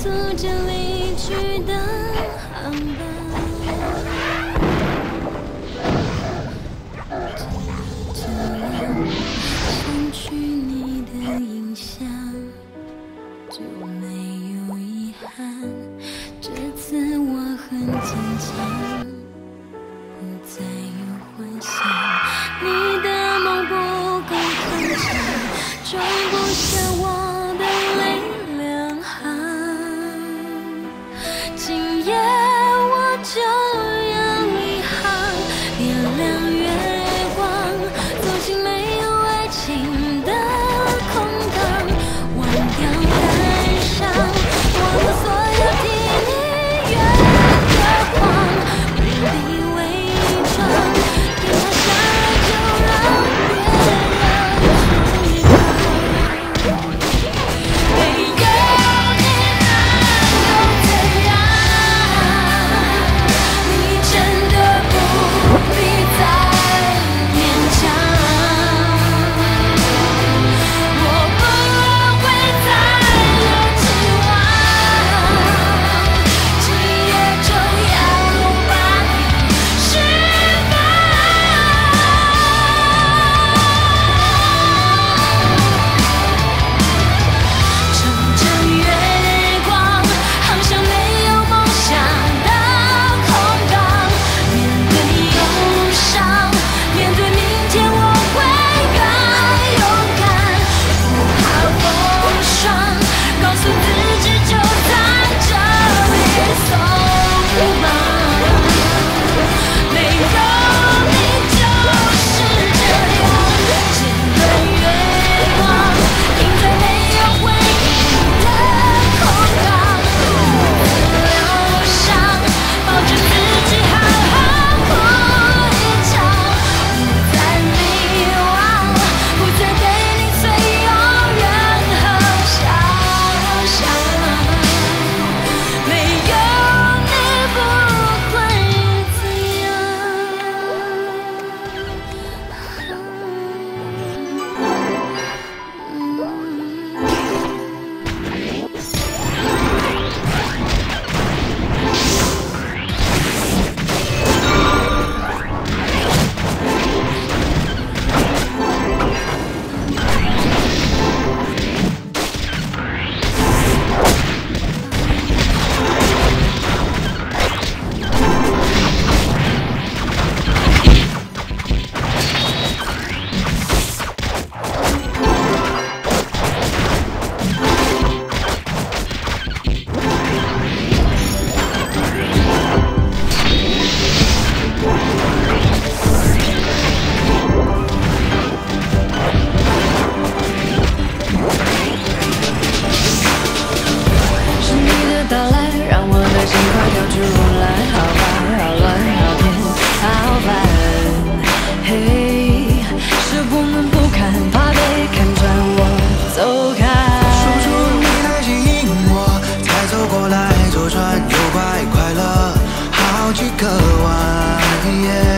速着离去的航班。这样想去你的印象，就没有遗憾。这次我很坚强，不再有幻想。你的梦不够铿锵，装不下我的泪两行。今夜我就要离航，点亮月光，走进没有爱情的空荡，忘掉感伤，忘了所有替你圆的谎，不必伪装，别怕伤了就让别人去扛。没有你能又怎样？你真的不必再勉强，我不会再有期望，今夜就要把你释放。乘着月光，航向没有梦想的空港，面对忧伤，面对明天，我会更勇敢，不怕风霜，告诉自己就在这里松绑。没有你就是这样，剪断月光，停在没有回忆的空港，留伤，抱着自己好好哭一场，不再迷惘，不再给你最有任何遐想。没有你不会怎样。是你的到来，让我的心快跳出来，好吧，好乱，好偏，好烦。嘿，是我们不堪，怕被看穿，我走开。 说出你太吸引我，才走过来，左转右拐，快乐好几个弯。